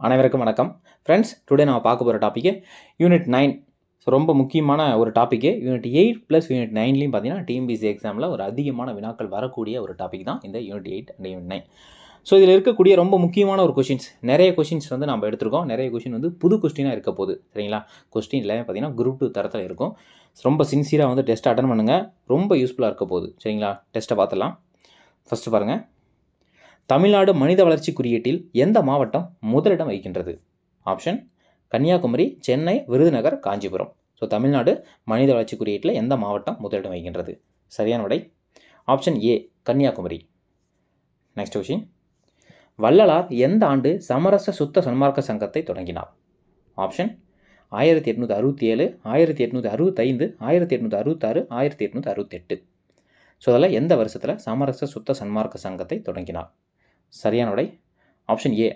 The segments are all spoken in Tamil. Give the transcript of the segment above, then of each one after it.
அனைவருக்கும் வணக்கம் ஃப்ரெண்ட்ஸ். டுடே நான் பார்க்க போகிற டாப்பிக்கு Unit-9. ஸோ ரொம்ப முக்கியமான ஒரு டாப்பிக்கு. Unit-8 ப்ளஸ் Unit-9லையும் பார்த்தீங்கன்னா டிஎன்பிஎஸ்சி எக்ஸாமில் ஒரு அதிகமான வினாக்கள் வரக்கூடிய ஒரு டாபிக் தான் இந்த Unit-8 அண்ட் Unit-9. ஸோ இதில் இருக்கக்கூடிய ரொம்ப முக்கியமான ஒரு கொஷின்ஸ், நிறைய கொஷின்ஸ் வந்து நம்ம எடுத்துருக்கோம். நிறைய கொஷின் வந்து புது கொஸ்டினாக இருக்க போகுது, சரிங்களா? கொஸ்டின் எல்லாமே பார்த்தீங்கன்னா குரூப் 2 தரத்தில் இருக்கும். ரொம்ப சின்சியராக வந்து டெஸ்ட் அட்டன் பண்ணுங்கள், ரொம்ப யூஸ்ஃபுல்லாக இருக்க போகுது, சரிங்களா? டெஸ்ட்டை பார்த்துடலாம். ஃபஸ்ட்டு பாருங்கள், தமிழ்நாடு மனித வளர்ச்சி குறியீட்டில் எந்த மாவட்டம் முதலிடம் வகிக்கின்றது? ஆப்ஷன் கன்னியாகுமரி, சென்னை, விருதுநகர், காஞ்சிபுரம். ஸோ தமிழ்நாடு மனித வளர்ச்சி குறியீட்டில் எந்த மாவட்டம் முதலிடம் வகிக்கின்றது? சரியான விடை option A, Kanyakumari. Next question, Vallalar எந்த ஆண்டு சமரச சுத்த சன்மார்க்க சங்கத்தை தொடங்கினார்? ஆப்ஷன் 1867, 1865, 1866, 1868. ஸோ அதில் எந்த வருஷத்தில் சமரச சுத்த சன்மார்க்க சங்கத்தை தொடங்கினார்? சரியான விடை ஆப்ஷன் ஏ,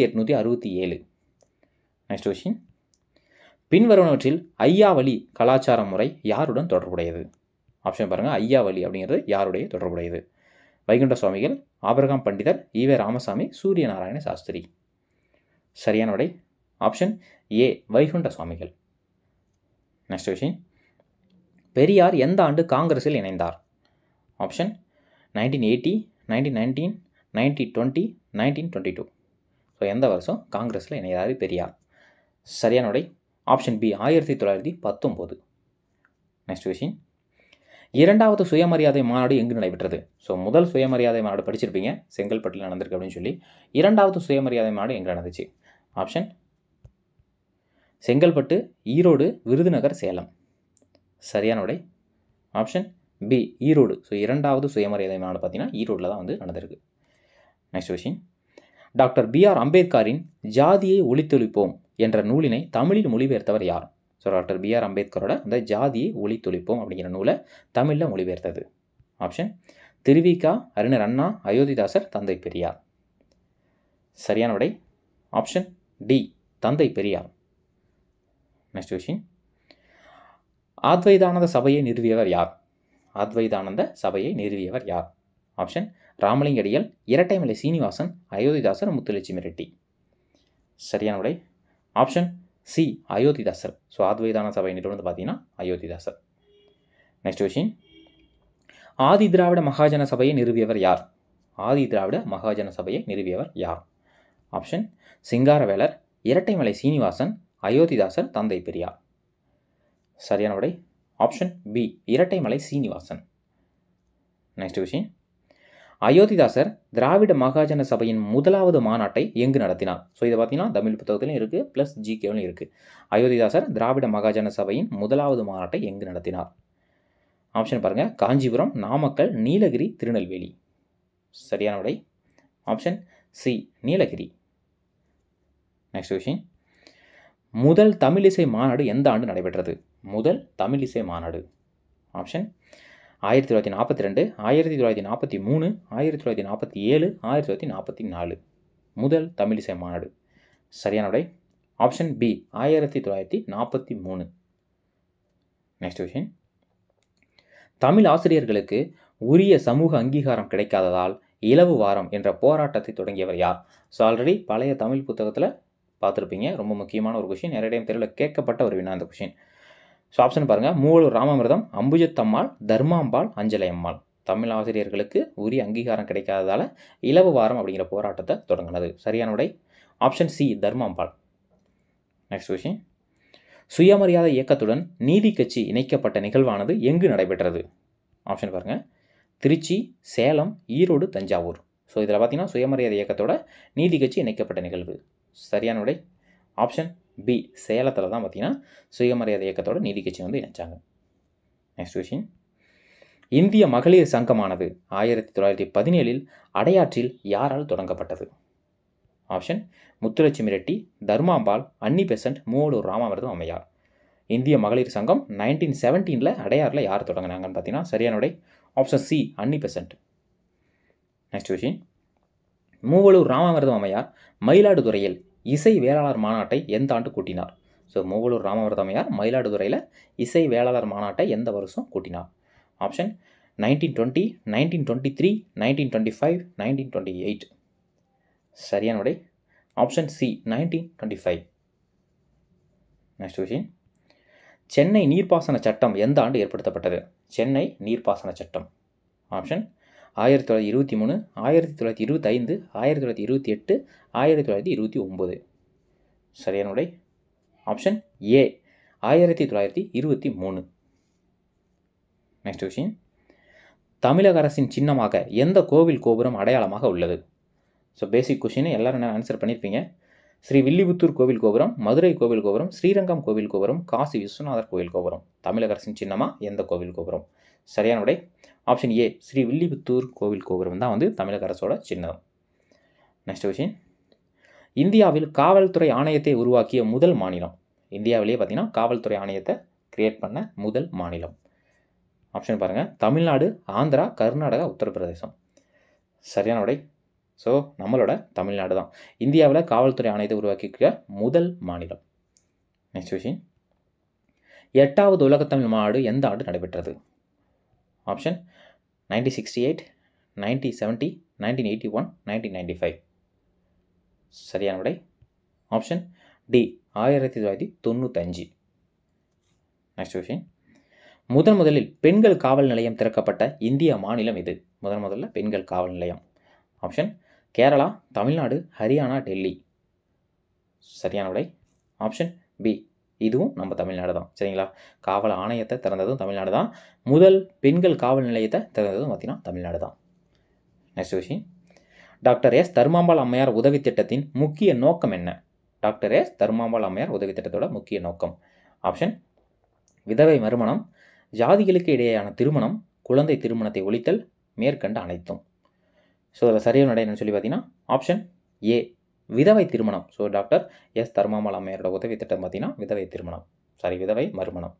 1867. நெக்ஸ்ட் கொஸ்டின், பின்வருவனவற்றில் ஐயாவளி கலாச்சார முறை யாருடன் தொடர்புடையது? ஆப்ஷன் பாருங்கள், ஐயாவளி அப்படிங்கிறது யாருடைய தொடர்புடையது? வைகுண்ட சுவாமிகள், ஆபிரகாம் பண்டிதர், ஈவே ராமசாமி, சூரிய நாராயண சாஸ்திரி. சரியான விடை ஆப்ஷன் ஏ, வைகுண்ட சுவாமிகள். நெக்ஸ்ட் கொஸ்டின், பெரியார் எந்த ஆண்டு காங்கிரஸில் இணைந்தார்? ஆப்ஷன் 1980, 1919, 1920, 1922. ஸோ எந்த வருஷம் காங்கிரஸில் இணைகிறார் பெரியார்? சரியான விடை ஆப்ஷன் பி, 1919. நெக்ஸ்ட் கொஸ்டின், இரண்டாவது சுயமரியாதை மாநாடு எங்கு நடைபெற்றது? ஸோ முதல் சுயமரியாதை மாநாடு படிச்சிருப்பீங்க, செங்கல்பட்டில் நடந்திருக்கு அப்படின்னு சொல்லி. இரண்டாவது சுயமரியாதை மாநாடு எங்கே நடந்துச்சு? ஆப்ஷன் செங்கல்பட்டு, ஈரோடு, விருதுநகர், சேலம். சரியான விடை ஆப்ஷன் பி, ஈரோடு. ஸோ இரண்டாவது சுயமரியாதை மாநாடு பார்த்தீங்கன்னா ஈரோடில் தான் வந்து நடந்திருக்கு. Next question, doctor B.R. அம்பேத்கரின் ஜாதியை ஒழித்தொழிப்போம் என்ற நூலினை தமிழில் மொழிபெயர்த்தவர் யார்? So doctor B.R. அம்பேத்கரோட அந்த ஜாதியை ஒழித்தொழிப்போம் அப்படிங்கிற நூலை தமிழில் மொழிபெயர்த்தது? ஆப்ஷன் திருவிக, அறிஞர் அண்ணா, அயோத்திதாசர், தந்தை பெரியார். சரியான விடை ஆப்ஷன் டி, தந்தை பெரியார். நெக்ஸ்ட் கொஸ்டின், அத்வைதானந்த சபையை நிறுவியவர் யார்? அத்வைதானந்த சபையை நிறுவியவர் யார்? ஆப்ஷன் ராமலிங்க அடிகள், இரட்டைமலை சீனிவாசன், அயோத்திதாசர், முத்துலட்சுமி ரெட்டி. சரியான விடை option C, Ayothidasar. So Advaitananda Sabha நிறுவனத்தை பார்த்தீங்கன்னா அயோத்திதாசர். நெக்ஸ்ட் கொஸ்டின், ஆதி திராவிட மகாஜன சபையை நிறுவியவர் யார்? ஆதி திராவிட மகாஜன சபையை நிறுவியவர் யார்? ஆப்ஷன் சிங்காரவேலர், இரட்டைமலை சீனிவாசன், அயோத்திதாசர், தந்தை பெரியார். சரியான விடை option B, Rettaimalai Srinivasan. Next question, Ayothidasar Dravida Mahajana சபையின் முதலாவது மாநாட்டை எங்கு நடத்தினார்? ஸோ இதை பார்த்தீங்கன்னா தமிழ் புத்தகத்திலும் இருக்குது, ப்ளஸ் ஜிகேவிலும் இருக்குது. அயோத்திதாசர் திராவிட மகாஜன சபையின் முதலாவது மாநாட்டை எங்கு நடத்தினார்? ஆப்ஷன் பாருங்கள், காஞ்சிபுரம், நாமக்கல், நீலகிரி, திருநெல்வேலி. சரியான விடை option C, Nilgiri. Next question, முதல் தமிழிசை மாநாடு எந்த ஆண்டு நடைபெற்றது? முதல் தமிழிசை மாநாடு. ஆப்ஷன் 1942, 1943, 1947, 1944. முதல் தமிழிசை மாநாடு. சரியான விடை option B, 1943. Next question, Tamil ஆசிரியர்களுக்கு உரிய சமூக அங்கீகாரம் கிடைக்காததால் இலவு வாரம் என்ற போராட்டத்தை தொடங்கியவர் யார்? ஸோ ஆல்ரெடி பழைய தமிழ் புத்தகத்தில் பார்த்துருப்பீங்க, ரொம்ப முக்கியமான ஒரு கொஷின், நிறைய டைம் தெருவில் கேட்கப்பட்ட ஒரு வினா இந்த கொஷின். ஸோ ஆப்ஷன் பாருங்கள், மூவலூர் ராமாமிர்தம், அம்புஜத்தம்மாள், தர்மாம்பாள், அஞ்சலை அம்மாள். தமிழ் ஆசிரியர்களுக்கு உரிய அங்கீகாரம் கிடைக்காததால் இலவு வாரம் அப்படிங்கிற போராட்டத்தை தொடங்கினது. சரியான விடை option C, Dharmambal. Next question, சுயமரியாதை இயக்கத்துடன் நீதி கட்சி இணைக்கப்பட்ட நிகழ்வானது எங்கு நடைபெற்றது? ஆப்ஷன் பாருங்கள், திருச்சி, சேலம், ஈரோடு, தஞ்சாவூர். ஸோ இதில் பார்த்தீங்கன்னா சுயமரியாதை இயக்கத்தோட நீதி கட்சி இணைக்கப்பட்ட நிகழ்வு. சரியான விடை ஆப்ஷன் பி, சேலத்தில் தான் பார்த்தீங்கன்னா சுயமரியாதை இயக்கத்தோட நீதி கட்சி வந்து இணைச்சாங்க. நெக்ஸ்ட் கொஸ்டின், இந்திய மகளிர் சங்கமானது 1917 அடையாற்றில் யாரால் தொடங்கப்பட்டது? Option Muthulakshmi Reddy, Dharmambal, Annie Besant, Moovalur Ramamirtham Ammaiyar. இந்திய மகளிர் சங்கம் 1917 அடையாறில் யார் தொடங்கினாங்கன்னு பார்த்தீங்கன்னா சரியான விடை option C, Annie Besant. Next question, Moovalur Ramamirtham Ammaiyar மயிலாடுதுறையில் இசை வேளாளர் மாநாட்டை எந்த ஆண்டு கூட்டினார்? ஸோ மூவலூர் ராமாமிர்தம் அம்மையார் மயிலாடுதுறையில் இசை வேளாளர் மாநாட்டை எந்த வருஷம் கூட்டினார்? ஆப்ஷன் 1920, 1923, 1925, 1928. சரியான விடை option C 1925. Next question. Chennai நீர்ப்பாசன சட்டம் எந்த ஆண்டு ஏற்படுத்தப்பட்டது? சென்னை நீர்ப்பாசன சட்டம். ஆப்ஷன் 1923, 1925, 1928, 1929. சரியான விடை ஆப்ஷன் ஏ 1923. Next question. தமிழக அரசின் சின்னமாக எந்த கோவில் கோபுரம் அடையாளமாக உள்ளது? ஸோ பேசிக் கொஷின் எல்லாரும் ஆன்சர் பண்ணியிருப்பீங்க. ஸ்ரீ வில்லிபுத்தூர் கோவில் கோபுரம், மதுரை கோவில் கோபுரம், ஸ்ரீரங்கம் கோவில் கோபுரம், காசி விஸ்வநாதர் கோவில் கோபுரம். தமிழக அரசின் சின்னமா எந்த கோவில் கோபுரம்? சரியான விடை ஆப்ஷன் ஏ ஸ்ரீ வில்லிபுத்தூர் கோவில் கோபுரம் தான் வந்து தமிழக அரசோட சின்னம். Next question. இந்தியாவில் காவல்துறை ஆணையத்தை உருவாக்கிய முதல் மாநிலம்? இந்தியாவிலேயே பார்த்தீங்கன்னா காவல்துறை ஆணையத்தை கிரியேட் பண்ண முதல் மாநிலம். ஆப்ஷன் பாருங்கள், தமிழ்நாடு, ஆந்திரா, கர்நாடகா, உத்தரப்பிரதேசம். சரியான விடை ஸோ நம்மளோட தமிழ்நாடு தான் இந்தியாவில் காவல்துறை ஆணையத்தை உருவாக்கிய முதல் மாநிலம். Next question. 8வது உலகத்தமிழ் மாநாடு எந்த ஆண்டு நடைபெற்றது? ஆப்ஷன் 1968, 1970, 1981, 1995. சரியான விடை ஆப்ஷன் டி 1995. Next question. முதலில் பெண்கள் காவல் நிலையம் திறக்கப்பட்ட இந்திய மாநிலம் இது? முதல்ல பெண்கள் காவல் நிலையம். ஆப்ஷன் கேரளா, தமிழ்நாடு, ஹரியானா, டெல்லி. சரியான விடை ஆப்ஷன் பி இதுவும் நம்ம தமிழ்நாடு தான். சரிங்களா, காவல் ஆணையத்தை திறந்ததும் தமிழ்நாடு தான். முதல் பெண்கள் காவல் நிலையத்தை திறந்ததும் பார்த்தீங்கன்னா தமிழ்நாடு தான். Next question. Doctor S Dharmambal Ammaiyar உதவி திட்டத்தின் முக்கிய நோக்கம் என்ன? டாக்டர் எஸ் தர்மாம்பாள் அம்மையார் உதவி திட்டத்தோட முக்கிய நோக்கம். ஆப்ஷன் விதவை மறுமணம், ஜாதிகளுக்கு இடையேயான திருமணம், குழந்தை திருமணத்தை ஒழித்தல், மேற்கண்ட அனைத்தும். ஸோ அதில் சரியான விடை என்னன்னு சொல்லி பார்த்தீங்கன்னா ஆப்ஷன் ஏ விதவை திருமணம். ஸோ டாக்டர் எஸ் தர்மாம்பாள் அம்மையாரோட உதவி திட்டம் பார்த்தீங்கன்னா விதவை மறுமணம்.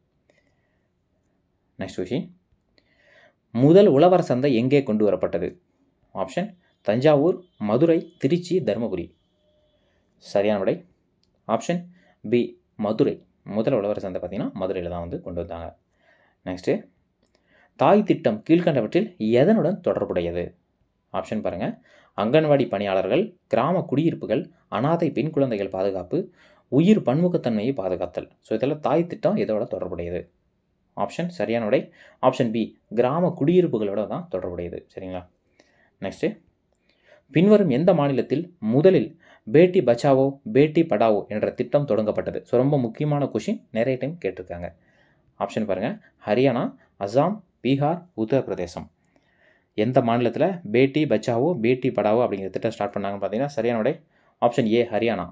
Next question. முதல் உழவர் சந்தை எங்கே கொண்டு வரப்பட்டது? ஆப்ஷன் தஞ்சாவூர், மதுரை, திருச்சி, தருமபுரி. சரியான விடை ஆப்ஷன் பி மதுரை. முதல் உழவர் சந்தை பார்த்தீங்கன்னா மதுரையில் தான் வந்து கொண்டு வந்தாங்க. நெக்ஸ்ட்டு. தாய் திட்டம் கீழ்கண்டவற்றில் எதனுடன் தொடர்புடையது? ஆப்ஷன் பாருங்கள், அங்கன்வாடி பணியாளர்கள், கிராம குடியிருப்புகள், அனாதை பெண் குழந்தைகள் பாதுகாப்பு, உயிர் பன்முகத்தன்மையை பாதுகாத்தல். ஸோ இதில் தாய் திட்டம் இதோட தொடர்புடையது. ஆப்ஷன் சரியான விடை ஆப்ஷன் பி கிராம குடியிருப்புகளோட தான் தொடர்புடையது. சரிங்களா. நெக்ஸ்ட்டு. பின்வரும் எந்த மாநிலத்தில் முதலில் பேட்டி பச்சாவோ பேட்டி படாவோ என்ற திட்டம் தொடங்கப்பட்டது? ஸோ ரொம்ப முக்கியமான கொஷின், நிறைய டைம் கேட்டிருக்காங்க. ஆப்ஷன் பாருங்கள், ஹரியானா, அசாம், பீகார், உத்தரப்பிரதேசம். எந்த மாநிலத்தில் பேட்டி பச்சாவோ பேட்டி படாவோ அப்படிங்கிற திட்டம் ஸ்டார்ட் பண்ணாங்கன்னு பார்த்தீங்கன்னா சரியான விடை option A Haryana.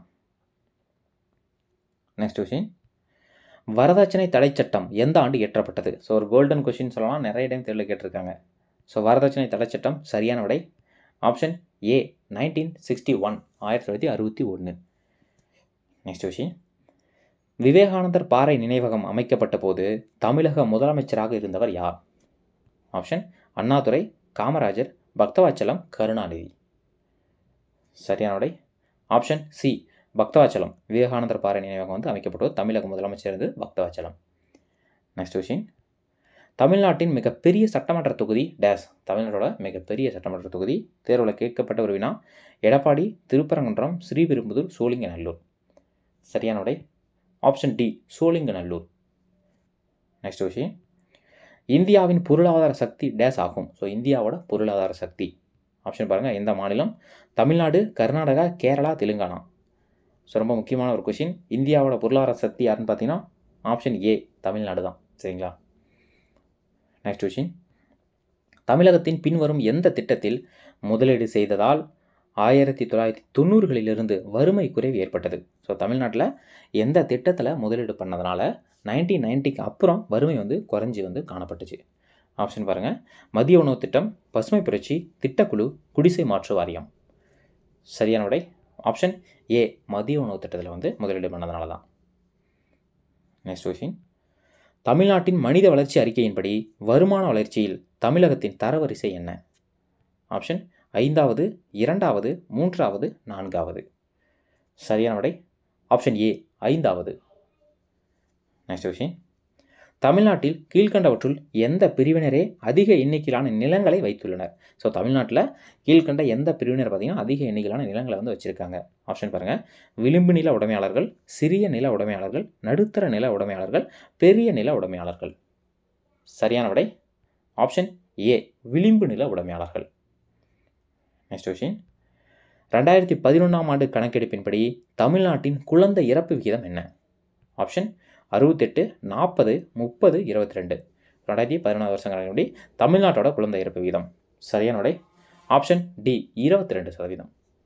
Next question. வரதட்சணை தடை சட்டம் எந்த ஆண்டு இயற்றப்பட்டது? ஸோ ஒரு கோல்டன் கொஷின் சொல்லலாம், நிறைய டைம் தெரியல கேட்டிருக்காங்க. ஸோ வரதட்சணை தடை சட்டம் சரியான விடை option A 1961, 1961. Next question. Vivekanandar பாறை நினைவகம் அமைக்கப்பட்ட போது தமிழக முதலமைச்சராக இருந்தவர் யார்? ஆப்ஷன் அண்ணாதுரை, காமராஜர், பக்தவாச்சலம், கருணாநிதி. சரியான விடை ஆப்ஷன் சி பக்தவாச்சலம். விவேகானந்தர் பாறை நினைவகம் வந்து அமைக்கப்பட்டது தமிழக முதலமைச்சர் இருந்து பக்தவாச்சலம். Next question. தமிழ்நாட்டின் மிகப்பெரிய சட்டமன்ற தொகுதி டேஸ்? தமிழ்நாட்டோட மிகப்பெரிய சட்டமன்ற தொகுதி தேர்வில் கேட்கப்பட்ட ஒரு வினா. எடப்பாடி, திருப்பரங்குன்றம், ஸ்ரீபெரும்புதூர், சோழிங்கநல்லூர். சரியான விடை option D Sholinganallur. Next question. இந்தியாவின் பொருளாதார சக்தி டேஸ் ஆகும்? ஸோ இந்தியாவோட பொருளாதார சக்தி ஆப்ஷன் பாருங்கள், எந்த மாநிலம்? தமிழ்நாடு, கர்நாடகா, கேரளா, தெலுங்கானா. ஸோ ரொம்ப முக்கியமான ஒரு கொஷின். இந்தியாவோட பொருளாதார சக்தி யாருன்னு பார்த்தீங்கன்னா ஆப்ஷன் ஏ தமிழ்நாடு தான். சரிங்களா. Next question. தமிழகத்தின் பின்வரும் எந்த திட்டத்தில் முதலீடு செய்ததால் 1990களிலிருந்து வறுமை குறைவு ஏற்பட்டது? ஸோ தமிழ்நாட்டில் எந்த திட்டத்தில் முதலீடு பண்ணதுனால 1990க்கு அப்புறம் வறுமை வந்து குறைஞ்சி வந்து காணப்பட்டுச்சு? ஆப்ஷன் பாருங்கள், மதிய உணவு திட்டம், பசுமை புரட்சி, திட்டக்குழு, குடிசை மாற்று வாரியம். சரியான விடை ஆப்ஷன் ஏ மதிய உணவு திட்டத்தில் வந்து முதலீடு பண்ணதுனால தான். Next question. தமிழ்நாட்டின் மனித வளர்ச்சி அறிக்கையின்படி வருமான வளர்ச்சியில் தமிழகத்தின் தரவரிசை என்ன? ஆப்ஷன் 5வது, 2வது, 3வது, 4வது. சரியான விடை ஆப்ஷன் ஏ 5வது. Next question. தமிழ்நாட்டில் கீழ்கண்டவற்றுள் எந்த பிரிவினரே அதிக எண்ணிக்கையிலான நிலங்களை வைத்துள்ளனர்? ஸோ தமிழ்நாட்டில் கீழ்கண்ட எந்த பிரிவினர் பார்த்தீங்கன்னா அதிக எண்ணிக்கையிலான நிலங்களை வந்து வச்சுருக்காங்க? ஆப்ஷன் பாருங்கள். விளிம்பு நில உடைமையாளர்கள், சிறிய நில உடைமையாளர்கள், நடுத்தர நில உடைமையாளர்கள், பெரிய நில உடைமையாளர்கள். சரியான விடை ஆப்ஷன் ஏ, விளிம்பு நில உடைமையாளர்கள். Next question. 2011ஆம் ஆண்டு கணக்கெடுப்பின்படி தமிழ்நாட்டின் குழந்தை இறப்பு விகிதம் என்ன? ஆப்ஷன் 68, 40, 30, 22. 2011 வருஷம் கணக்கின்படி தமிழ்நாட்டோட குழந்தை இறப்பு விகிதம். சரியான விடை ஆப்ஷன் டி, 22%.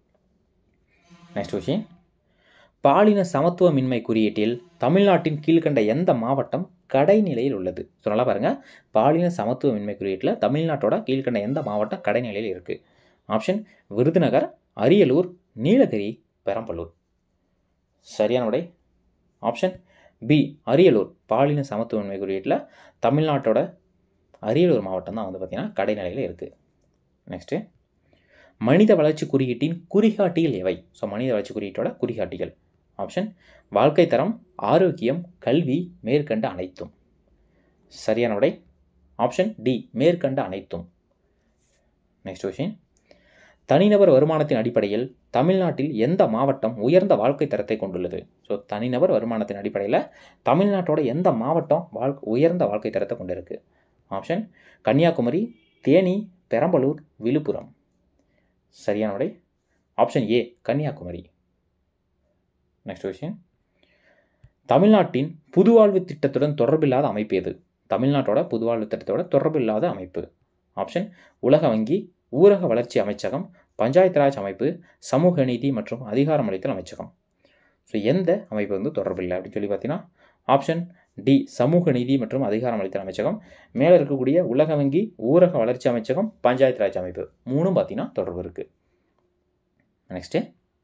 Next question. பாலின சமத்துவமின்மை குறியீட்டில் தமிழ்நாட்டின் கீழ்கண்ட எந்த மாவட்டம் கடைநிலையில் உள்ளது? ஸோ நல்லா பாருங்கள். பாலின சமத்துவமின்மை குறியீட்டில் தமிழ்நாட்டோட கீழ்கண்ட எந்த மாவட்டம் கடைநிலையில் இருக்குது? ஆப்ஷன் விருதுநகர், அரியலூர், நீலகிரி, பெரம்பலூர். சரியான விடை ஆப்ஷன் பி, அரியலூர். பாலின சமத்துவமின்மை குறியீட்டில் தமிழ்நாட்டோட அரியலூர் மாவட்டம் தான் வந்து பார்த்திங்கன்னா கடைநிலையில் இருக்குது. நெக்ஸ்ட்டு. மனித வளர்ச்சி குறியீட்டின் குறிகாட்டிகள் எவை? ஸோ மனித வளர்ச்சி குறியீட்டோட குறிகாட்டிகள். ஆப்ஷன் வாழ்க்கை தரம், ஆரோக்கியம், கல்வி, மேற்கண்ட அனைத்தும். சரியான விடை ஆப்ஷன் டி, மேற்கண்ட அனைத்தும். Next question. தனிநபர் வருமானத்தின் அடிப்படையில் தமிழ்நாட்டில் எந்த மாவட்டம் உயர்ந்த வாழ்க்கை தரத்தை கொண்டுள்ளது? ஸோ தனிநபர் வருமானத்தின் அடிப்படையில் தமிழ்நாட்டோட எந்த மாவட்டம் உயர்ந்த வாழ்க்கை தரத்தை கொண்டு இருக்கு? ஆப்ஷன் கன்னியாகுமரி, தேனி, பெரம்பலூர், விழுப்புரம். சரியான விடை option A, Kanyakumari. Next question. தமிழ்நாட்டின் புதுவாழ்வு திட்டத்துடன் தொடர்பில்லாத அமைப்பு எது? தமிழ்நாட்டோட புதுவாழ்வு திட்டத்தோட தொடர்பில்லாத அமைப்பு. ஆப்ஷன் உலக வங்கி, ஊரக வளர்ச்சி அமைச்சகம், பஞ்சாயத்து ராஜ் அமைப்பு, சமூக நீதி மற்றும் அதிகாரமளித்தல் அமைச்சகம். ஸோ எந்த அமைப்பு வந்து தொடர்பில்லை அப்படின்னு சொல்லி பார்த்தீங்கன்னா ஆப்ஷன் டி, சமூக நீதி மற்றும் அதிகாரமளித்தல் அமைச்சகம். மேலே இருக்கக்கூடிய உலக வங்கி, ஊரக வளர்ச்சி அமைச்சகம், பஞ்சாயத்து ராஜ் அமைப்பு மூணும் பார்த்தீங்கன்னா தொடர்பு இருக்குது. நெக்ஸ்ட்டு.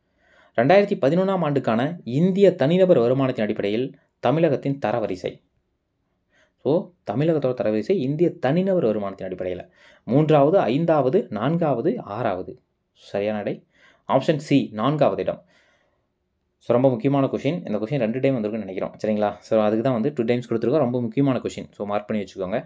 2011ஆம் ஆண்டுக்கான இந்திய தனிநபர் வருமானத்தின் அடிப்படையில் தமிழகத்தின் தரவரிசை. ஸோ தமிழகத்தோட தரவரிசை இந்திய தனிநபர் வருமானத்தின் அடிப்படையில் 3வது, 5வது, 4வது, 6வது. சரியான விடை ஆப்ஷன் சி, 4வது இடம். ஸோ ரொம்ப முக்கியமான கொஷின். இந்த கொஷின் 2 டைம் வந்திருக்குன்னு நினைக்கிறோம். சரிங்களா? ஸோ அதுக்கு தான் வந்து 2 டைம்ஸ் கொடுத்துருக்கோம். ரொம்ப முக்கியமான கொஷின். ஸோ மார்க் பண்ணி வச்சுக்கோங்க.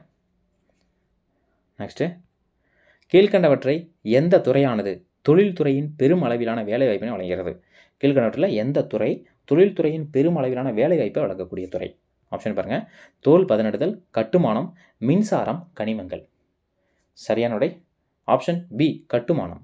நெக்ஸ்ட்டு. கீழ்கண்டவற்றை எந்த துறையானது தொழில்துறையின் பெரும் அளவிலான வேலைவாய்ப்பினை வழங்குகிறது? கீழ்கண்டவற்றில் எந்த துறை தொழில்துறையின் பெரும் அளவிலான வேலைவாய்ப்பை வழங்கக்கூடிய துறை? ஆப்ஷன் பாருங்கள். தோல் பதனிடுதல், கட்டுமானம், மின்சாரம், கனிமங்கள். சரியான விடை ஆப்ஷன் பி, கட்டுமானம்.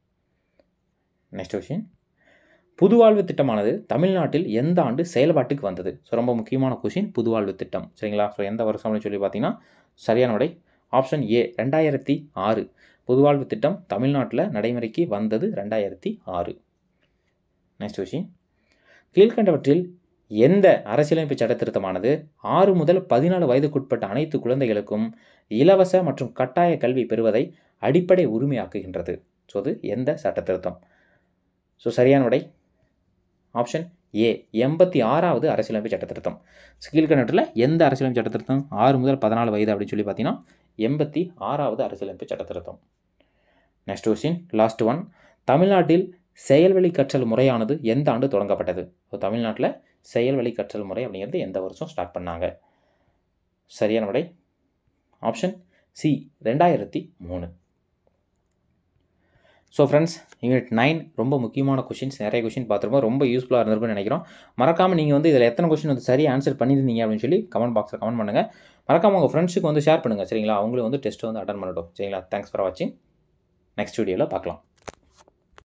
Next question. புதுவாழ்வு திட்டமானது தமிழ்நாட்டில் எந்த ஆண்டு செயல்பாட்டுக்கு வந்தது? ஸோ ரொம்ப முக்கியமான கொஷின். புதுவாழ்வு திட்டம். சரிங்களா? ஸோ எந்த வருஷம்னு சொல்லி பார்த்தீங்கன்னா சரியான விடை ஆப்ஷன் ஏ, 2006. புதுவாழ்வு திட்டம் தமிழ்நாட்டில் நடைமுறைக்கு வந்தது 2006. Next question. கீழ்கண்டவற்றில் எந்த அரசியலமைப்பு சட்ட திருத்தமானது 6 முதல் 14 வயதுக்குட்பட்ட அனைத்து குழந்தைகளுக்கும் இலவச மற்றும் கட்டாய கல்வி பெறுவதை அடிப்படை உரிமையாக்குகின்றது? ஸோ அது எந்த சட்ட திருத்தம்? ஸோ சரியான விடை ஆப்ஷன் ஏ, 86வது அரசியலமைப்பு சட்ட திருத்தம். கீழ்கண்டவற்றில் எந்த அரசியலமைப்பு சட்ட திருத்தம் 6 முதல் 14 வயது அப்படின்னு சொல்லி பார்த்தீங்கன்னா 86வது அரசியலமைப்பு சட்ட திருத்தம். Next question, last one. தமிழ்நாட்டில் செயல்வழி கற்றல் முறையானது எந்த ஆண்டு தொடங்கப்பட்டது? ஸோ தமிழ்நாட்டில் செயல்வழி கற்றல் முறை அப்படிங்கிறது எந்த வருஷம் ஸ்டார்ட் பண்ணாங்க? சரியான விடை option C, 2003. So friends, Unit-9 ரொம்ப முக்கியமான கொஷின்ஸ், நிறைய கொஷின் பார்த்துருப்போம். ரொம்ப யூஸ்ஃபுல்லாக இருந்திருக்கும்னு நினைக்கிறோம். மறக்காமல் நீங்கள் வந்து இதில் எத்தனை கொஷின் வந்து சரியாக ஆன்சர் பண்ணியிருந்தீங்க அப்படின்னு சொல்லி கமெண்ட் பாக்ஸில் கமெண்ட் பண்ணுங்கள். மறக்காமல் உங்கள் ஃப்ரெண்ட்ஸுக்கு வந்து ஷேர் பண்ணுங்கள். சரிங்களா? அவங்களும் வந்து டெஸ்ட்டு வந்து அட்டன் பண்ணட்டும். சரிங்களா? தேங்க்ஸ் ஃபார் வாட்சிங். நெக்ஸ்ட் வீடியோவில் பார்க்கலாம்.